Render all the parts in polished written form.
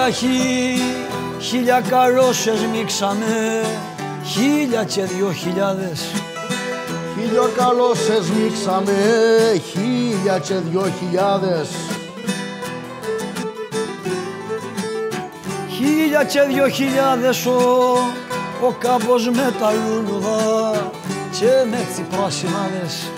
χίλια καρόσες μίξαμε, 1000 και 2000. 1000 καλόσες μίξαμε, 1000 και 2000. 1000 και 2000 ο κάμπος με τα λουλουδά και με τις πράσινάδες.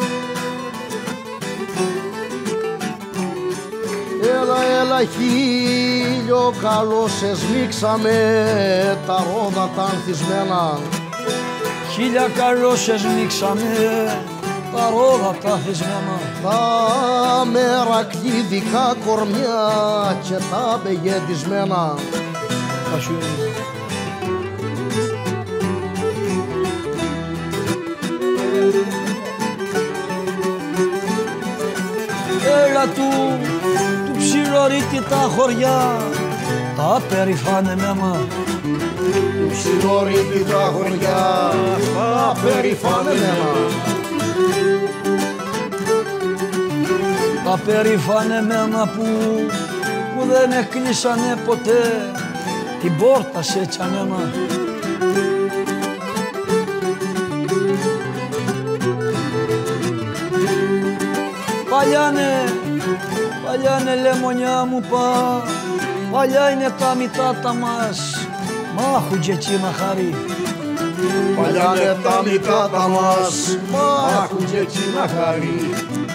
Έλα 1000 καλόσες μίξαμε, τα ρόδα τα ανθισμένα. 1000 καλόσες μίξαμε, τα ρόδα τα ανθισμένα. Τα μερακλίδικα κορμιά και τα μπεγεντισμένα. Έλα του ψιλορίτη τα χωριά, τα περηφανεμένα. Του ψιλορίτη τα χωριά, τα περηφανεμένα. Τα περηφανεμένα που δεν έκλεισανε ποτέ την πόρτα σε τσανένα. Παλιάνε λεμονιά μου παλιά είναι τα μητάτα μας, μα έχουν και εκείνα χαρί. Παλιάνε τα μητάτα μας, μα έχουν και εκείνα χαρί.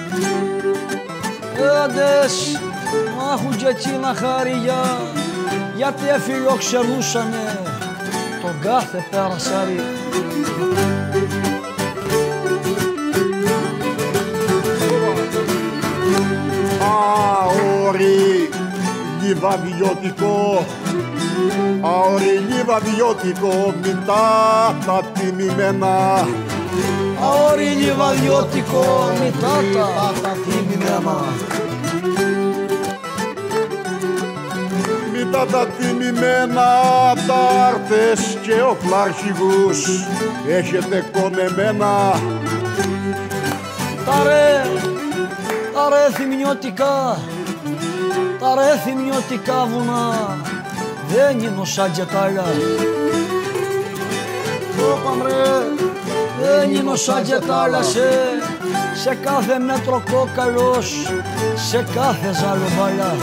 Άντες, μα έχουν και εκείνα χαρί γιατί εφιλοξενούσανε τον κάθε περασάρι. Αόρι λιβαδιώτικο, αόρι λιβαδιώτικο, μητά τα τιμημένα. Αόρι λιβαδιώτικο, μητά τα τιμημένα. Μητά τα τιμημένα, τα άρτες και οπλάρχηγους έχετε κονεμένα. Τα ρε θυμιωτικά βουνά δεν είναι σαν και τα άλλα. Δεν είναι σαν και τα άλλα, σε κάθε μέτρο κόκαλος, σε κάθε ζαλοβάλα.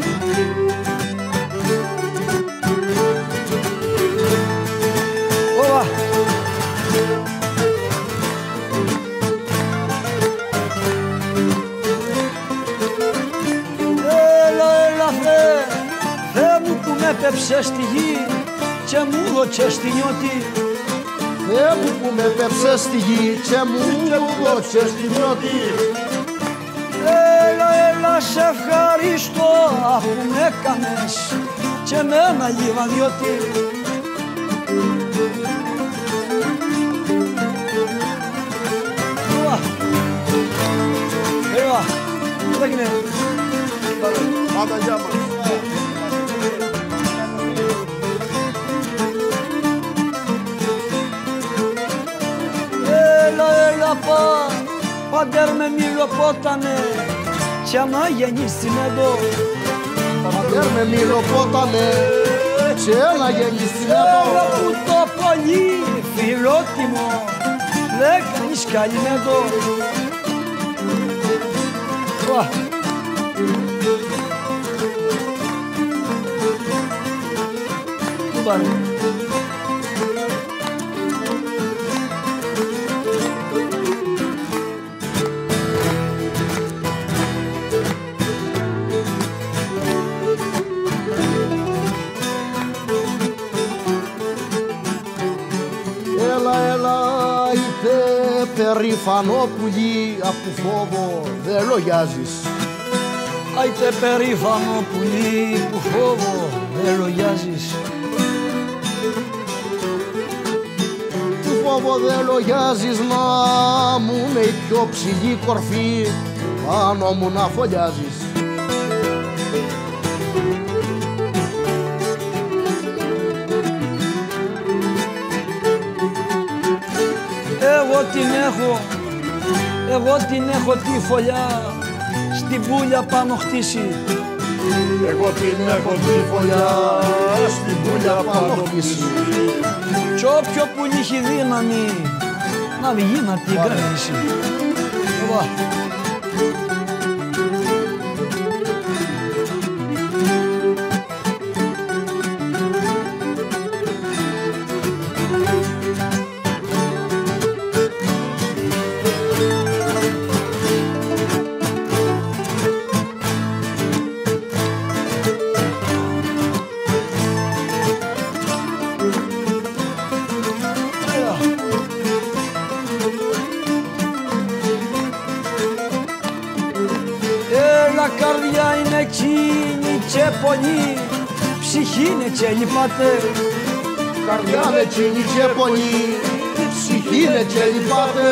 Με πέψε στη γη και μου δώσε στη νιώτη. Θεέ μου που με πέψε στη γη και μου δώσε στη νιώτη. Έλα σε ευχαριστώ που με έκανες και εμένα λιβαδιώτη. Έλα, τι έγινε. Πάντα γεια μας. Πατέρ με μιλοπότανε και άμα γεννήσει με εδώ. Πατέρ με μιλοπότανε και έλα γεννήσει με εδώ. Έλα που το πολύ φιλότιμο δεν κάνεις καλή με εδώ. Πού πάνε. Περήφανο πουλί, απ' φόβο δεν λογιάζεις. Άιτε περήφανο πουλί, που φόβο δεν λογιάζεις. Που φόβο δεν λογιάζεις, να μου με η πιο ψηλή κορφή πάνω μου να φωλιάζεις. Εγώ την έχω τη φωλιά στην πουλιά πάνω χτίσει. Εγώ την έχω τη φωλιά στην πουλιά πάνω πίσω. Κι όποιο πουλί έχει δύναμη να βγει να την κρατήσει. Καρδιά είναι εκείνη και πονή, ψυχή είναι και λυπάται. Καρδιά είναι εκείνη και πονή, ψυχή είναι και λυπάται.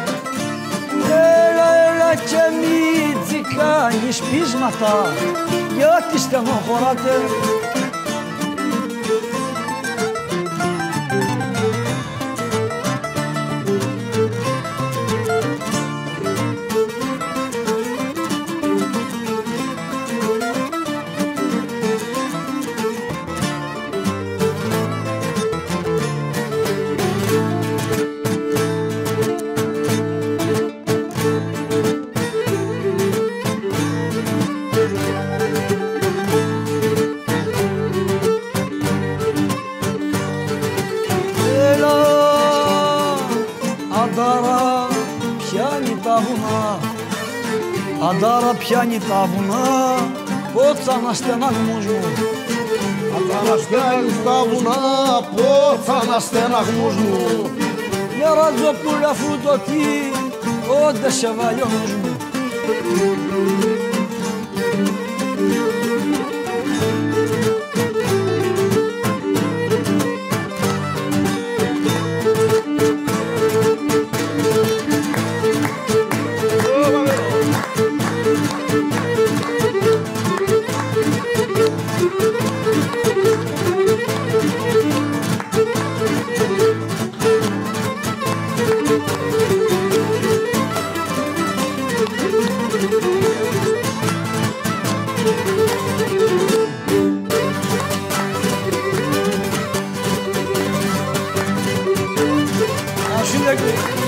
Έλα και μη κάνεις πείσματα, γιατί στενοχωράτε. Αντάρα πιάνει τα βουνά, αντάρα πιάνει τα βουνά, πότσα να στεναγμούς μου. Αντάρα πιάνει τα βουνά, πότσα να στεναγμούς μου. Με ρατζοπούλα φρουτωτή, όντε σε βάλει ο νους μου. Şimdi